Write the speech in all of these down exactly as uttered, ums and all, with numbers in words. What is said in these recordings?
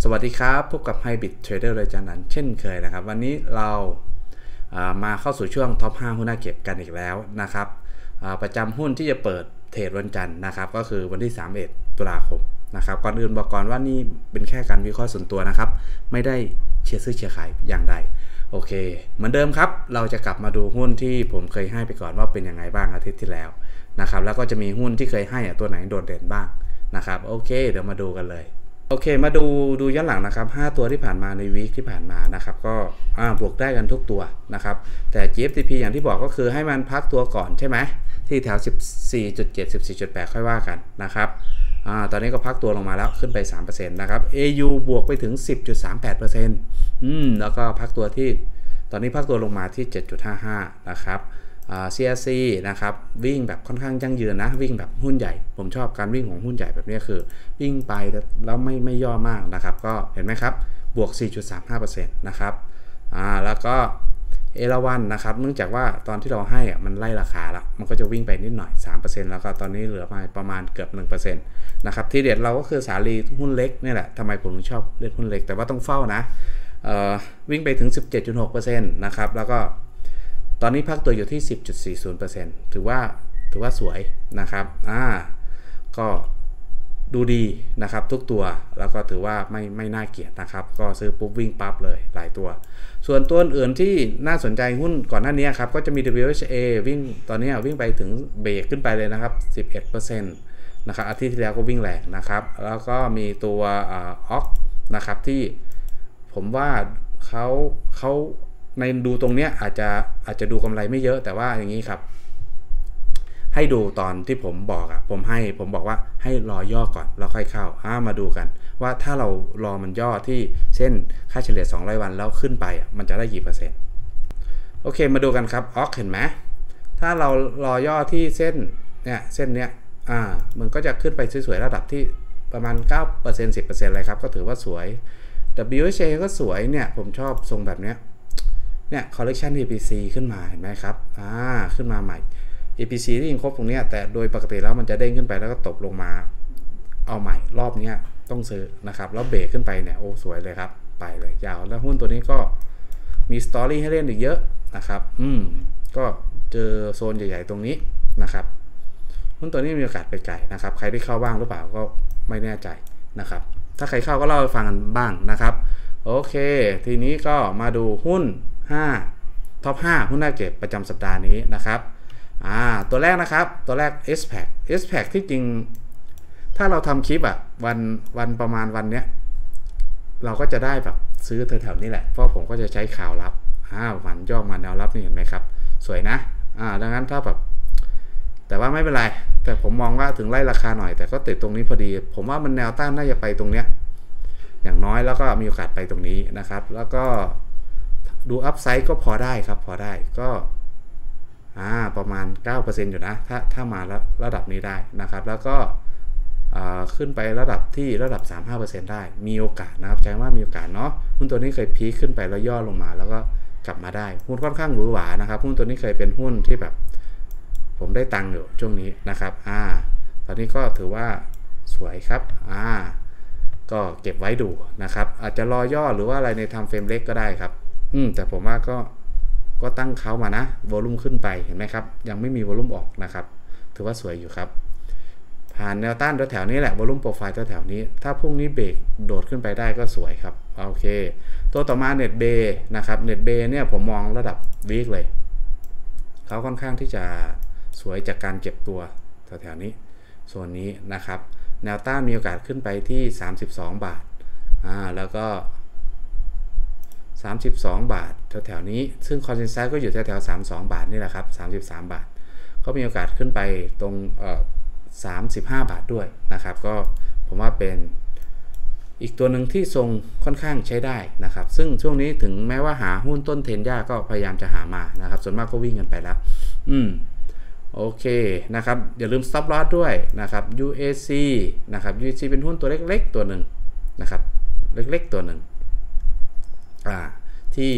สวัสดีครับพบกับ Hybrid Trader เลยจันนันเช่นเคยนะครับวันนี้เรามาเข้าสู่ช่วงท็อปห้าหุ้นน่าเก็บกันอีกแล้วนะครับประจำหุ้นที่จะเปิดเทรดวันจันทร์นะครับก็คือวันที่สามสิบเอ็ดตุลาคมนะครับก่อนอื่นบอกก่อนว่านี่เป็นแค่การวิเคราะห์ส่วนตัวนะครับไม่ได้เชียร์ซื้อเชียร์ขายอย่างใดโอเคเหมือนเดิมครับเราจะกลับมาดูหุ้นที่ผมเคยให้ไปก่อนว่าเป็นยังไงบ้างอาทิตย์ที่แล้วนะครับแล้วก็จะมีหุ้นที่เคยให้ตัวไหนโดดเด่นบ้างนะครับโอเคเดี๋ยวมาดูกันเลยโอเคมาดูดูย้อนหลังนะครับห้าตัวที่ผ่านมาในวีคที่ผ่านมานะครับก็บวกได้กันทุกตัวนะครับแต่ จี เอฟ ที พี อย่างที่บอกก็คือให้มันพักตัวก่อนใช่ไหมที่แถว สิบสี่จุดเจ็ด สิบสี่จุดแปด ค่อยว่ากันนะครับอ่าตอนนี้ก็พักตัวลงมาแล้วขึ้นไป สามเปอร์เซ็นต์ นะครับ เอ ยู บวกไปถึง สิบจุดสามแปดเปอร์เซ็นต์ อืมแล้วก็พักตัวที่ตอนนี้พักตัวลงมาที่ เจ็ดจุดห้าห้า นะครับซี อาร์ ซี นะครับวิ่งแบบค่อนข้างยั่งยืนนะวิ่งแบบหุ้นใหญ่ผมชอบการวิ่งของหุ้นใหญ่แบบนี้คือวิ่งไปแล้วไม่ไม่ย่อมากนะครับก็เห็นไหมครับบวก สี่จุดสามห้าเปอร์เซ็นต์ นะครับอ่าแล้วก็เอราวัณนะครับเนื่องจากว่าตอนที่เราให้อ่ะมันไล่ราคาละมันก็จะวิ่งไปนิดหน่อย สามเปอร์เซ็นต์ แล้วก็ตอนนี้เหลือมาประมาณเกือบ หนึ่งเปอร์เซ็นต์ นะครับที่เด็ดเราก็คือสาลีหุ้นเล็กนี่แหละทำไมผมถึงชอบเล่นหุ้นเล็กแต่ว่าต้องเฝ้านะเอ่อวิ่งไปถึง สิบเจ็ดจุดหกเปอร์เซ็นต์ นะครับแล้วก็ตอนนี้พักตัวอยู่ที่ สิบจุดสี่ศูนย์เปอร์เซ็นต์ ถือว่าถือว่าสวยนะครับอ่าก็ดูดีนะครับทุกตัวแล้วก็ถือว่าไม่ไม่น่าเกลียดนะครับก็ซื้อปุ๊บวิ่งปั๊บเลยหลายตัวส่วนตัวอื่นที่น่าสนใจหุ้นก่อนหน้านี้ครับก็จะมี ดับเบิลยู เอช เอ วิ่งตอนนี้วิ่งไปถึงเบรกขึ้นไปเลยนะครับ สิบเอ็ดเปอร์เซ็นต์ นะครับอาทิตย์ที่แล้วก็วิ่งแรงนะครับแล้วก็มีตัวอ่าออกนะครับที่ผมว่าเขาเขาในดูตรงเนี้ยอาจจะอาจจะดูกำไรไม่เยอะแต่ว่าอย่างนี้ครับให้ดูตอนที่ผมบอกอะผมให้ผมบอกว่าให้รอย่อก่อนแล้วค่อยเข้าอ่ามาดูกันว่าถ้าเรารอมันย่อที่เส้นค่าเฉลี่ยสองร้อยวันแล้วขึ้นไปมันจะได้กี่เปอร์เซ็นต์โอเคมาดูกันครับออกเห็นไหมถ้าเรารอย่อที่เส้นเนี่ยเส้นเนี้ยอ่ามันก็จะขึ้นไปสวยๆระดับที่ประมาณ เก้าเปอร์เซ็นต์ สิบเปอร์เซ็นต์ เลยครับก็ถือว่าสวย ดับเบิลยู เอช เอ ก็สวยเนี่ยผมชอบทรงแบบเนี้ยเนี่ย collection เอ พี ซี ขึ้นมาเห็นไหมครับอ่าขึ้นมาใหม่ เอ พี ซี ที่ยังครบตรงนี้แต่โดยปกติแล้วมันจะเด้งขึ้นไปแล้วก็ตกลงมาเอาใหม่รอบนี้ต้องซื้อนะครับแล้วเบรกขึ้นไปเนี่ยโอ้สวยเลยครับไปเลยยาวแล้วหุ้นตัวนี้ก็มีสตอรี่ให้เล่นอีกเยอะนะครับอืมก็เจอโซนใหญ่ๆตรงนี้นะครับหุ้นตัวนี้มีโอกาสไปไกลนะครับใครที่เข้าบ้างหรือเปล่าก็ไม่แน่ใจนะครับถ้าใครเข้าก็เล่าให้ฟังกันบ้างนะครับโอเคทีนี้ก็มาดูหุ้นห้าท็อปห้าหุ้นน่าเก็บประจำสัปดาห์นี้นะครับอ่าตัวแรกนะครับตัวแรก เอส พี เอ ซี เอส พี เอ ซี ที่จริงถ้าเราทำคลิปอะวันวันประมาณวันเนี้ยเราก็จะได้แบบซื้อแถวๆนี้แหละเพราะผมก็จะใช้ข่าวลับอ่าวันย่อมาแนวรับนี่เห็นไหมครับสวยนะอ่าดังนั้นถ้าแบบแต่ว่าไม่เป็นไรแต่ผมมองว่าถึงไล่ราคาหน่อยแต่ก็ติดตรงนี้พอดีผมว่ามันแนวต้านน่าจะไปตรงเนี้ยอย่างน้อยแล้วก็มีโอกาสไปตรงนี้นะครับแล้วก็ดูอัพไซด์ก็พอได้ครับพอได้ก็อ่าประมาณ เก้าเปอร์เซ็นต์ อยู่นะถ้าถ้ามาระระดับนี้ได้นะครับแล้วก็ขึ้นไประดับที่ระดับ สามสิบห้าเปอร์เซ็นต์ ได้มีโอกาสนะครับใช้ว่ามีโอกาสเนาะหุ้นตัวนี้เคยพีคขึ้นไปแล้วย่อลงมาแล้วก็กลับมาได้หุ้นค่อนข้างหวือหวานะครับหุ้นตัวนี้เคยเป็นหุ้นที่แบบผมได้ตังค์อยู่ช่วงนี้นะครับอ่าตอนนี้ก็ถือว่าสวยครับอ่าก็เก็บไว้ดูนะครับอาจจะรอย่อหรือว่าอะไรในทำเฟรมเล็กก็ได้ครับอืมแต่ผมว่าก็ก็ตั้งเขามานะวอลุ่มขึ้นไปเห็นไหมครับยังไม่มีวอลุ่มออกนะครับถือว่าสวยอยู่ครับผ่านแนวต้านแถวๆนี้แหละวอลุ่มโปรไฟล์แถวๆนี้ถ้าพรุ่งนี้เบรกโดดขึ้นไปได้ก็สวยครับโอเคตัวต่อมาเน็ตเบย์นะครับเน็ตเบย์เนี่ยผมมองระดับวีคเลยเขาค่อนข้างที่จะสวยจากการเก็บตัวแถวๆนี้โซนนี้นะครับแนวต้านมีโอกาสขึ้นไปที่สามสิบสองบาทอ่าแล้วก็สามสิบสองบาทแถวๆนี้ซึ่งคอนเซนแซสก็อยู่แถวๆสามสิบสองบาทนี่แหละครับสามสิบสามบาทก็มีโอกาสขึ้นไปตรงเอ่อสามสิบห้าบาทด้วยนะครับก็ผมว่าเป็นอีกตัวหนึ่งที่ทรงค่อนข้างใช้ได้นะครับซึ่งช่วงนี้ถึงแม้ว่าหาหุ้นต้นเทรนยากก็พยายามจะหามานะครับส่วนมากก็วิ่งกันไปแล้วอืมโอเคนะครับอย่าลืม stop loss ด้วยนะครับ ยู เอ ซี นะครับ ยู เอ ซี เป็นหุ้นตัวเล็กๆตัวหนึ่งนะครับเล็กๆตัวหนึ่งอ่าที่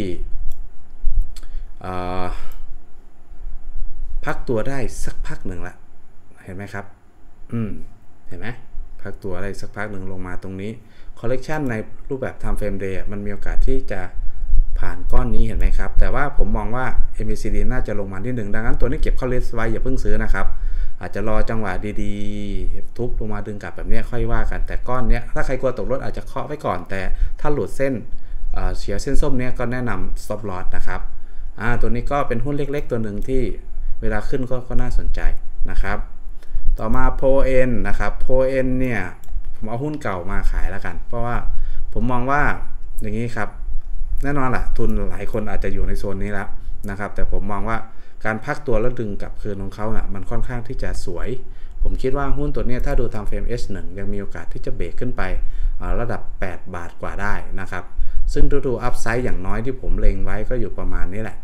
พักตัวได้สักพักหนึ่งละเห็นไหมครับอืมเห็นไหมพักตัวได้สักพักหนึ่งลงมาตรงนี้ correction ในรูปแบบ time frame day มันมีโอกาสที่จะผ่านก้อนนี้เห็นไหมครับแต่ว่าผมมองว่า เอ็ม เอ ซี ดี น่าจะลงมาที่หนึ่งดังนั้นตัวนี้เก็บเข้า list ไว้อย่าเพิ่งซื้อนะครับอาจจะรอจังหวะดีๆทุบลงมาดึงกลับแบบนี้ค่อยว่ากันแต่ก้อนนี้ถ้าใครกลัวตกรถอาจจะเคาะไว้ก่อนแต่ถ้าหลุดเส้นเสียเส้นส้มเนี้ยก็แนะนำ stop loss นะครับอ่าตัวนี้ก็เป็นหุ้นเล็กๆตัวหนึ่งที่เวลาขึ้นก็ก็น่าสนใจนะครับต่อมา โพ เอ็น นะครับ โพ เอ็น เนี่ยผมเอาหุ้นเก่ามาขายแล้วกันเพราะว่าผมมองว่าอย่างนี้ครับแน่นอนแหละทุนหลายคนอาจจะอยู่ในโซนนี้แล้วนะครับแต่ผมมองว่าการพักตัวแล้วดึงกลับคืนของเขานะ่ะมันค่อนข้างที่จะสวยผมคิดว่าหุ้นตัวนี้ถ้าดูตามเฟรม เอช หนึ่ง ยังมีโอกาสที่จะเบรกขึ้นไประดับแปดบาทกว่าได้นะครับซึ่งดูดูอัพไซด์อย่างน้อยที่ผมเล็งไว้ก็อยู่ประมาณนี้แหละ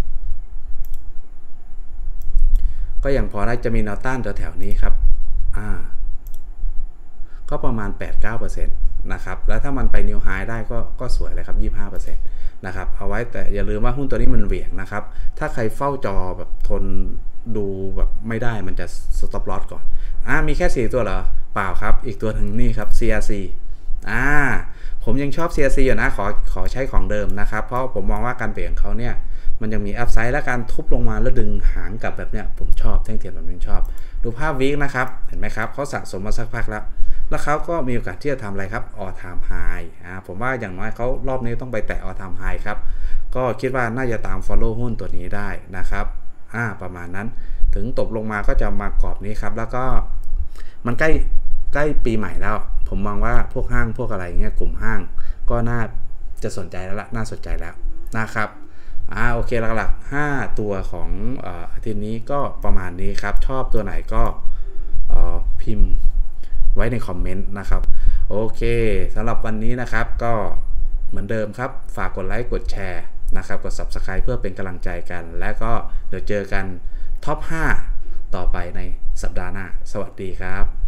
ก็ยังพอได้จะมีแนวต้านแถวๆนี้ครับอ่าก็ประมาณ แปดถึงเก้าเปอร์เซ็นต์ นะครับแล้วถ้ามันไปนิวไฮได้ก็ก็สวยเลยครับ ยี่สิบห้าเปอร์เซ็นต์ นะครับเอาไว้แต่อย่าลืมว่าหุ้นตัวนี้มันเหวี่ยงนะครับถ้าใครเฝ้าจอแบบทนดูแบบไม่ได้มันจะ stop loss ก่อนอ่ามีแค่สี่ตัวเหรอเปล่าครับอีกตัวหนึ่งนี่ครับ ซี อาร์ ซี อ่าผมยังชอบ ซี อาร์ ซี อยู่นะขอขอใช้ของเดิมนะครับเพราะผมมองว่าการเปลี่ยนเขาเนี่ยมันยังมีอัพไซด์และการทุบลงมาแล้วดึงหางกลับแบบเนี้ยผมชอบแท่งเทียนแบบนี้ชอบดูภาพวีคนะครับเห็นไหมครับเขาสะสมมาสักพักแล้วแล้วเขาก็มีโอกาสที่จะทำอะไรครับ all time high อ่าผมว่าอย่างน้อยเขารอบนี้ต้องไปแตะ all time high ครับก็คิดว่าน่าจะตาม follow หุ้นตัวนี้ได้นะครับอ่าประมาณนั้นถึงตบลงมาก็จะมากรอบนี้ครับแล้วก็มันใกล้ใกล้ปีใหม่แล้วผมมองว่าพวกห้างพวกอะไรเงี้ยกลุ่มห้างก็น่าจะสนใจแล้วละน่าสนใจแล้วนะครับอ่าโอเคหลักๆห้าตัวของอาทิตย์นี้ก็ประมาณนี้ครับชอบตัวไหนก็พิมพ์ไว้ในคอมเมนต์นะครับโอเคสำหรับวันนี้นะครับก็เหมือนเดิมครับฝากกดไลค์กดแชร์นะครับกด ซับสไครบ์ เพื่อเป็นกำลังใจกันและก็เดี๋ยวเจอกันท็อปห้าต่อไปในสัปดาห์หน้าสวัสดีครับ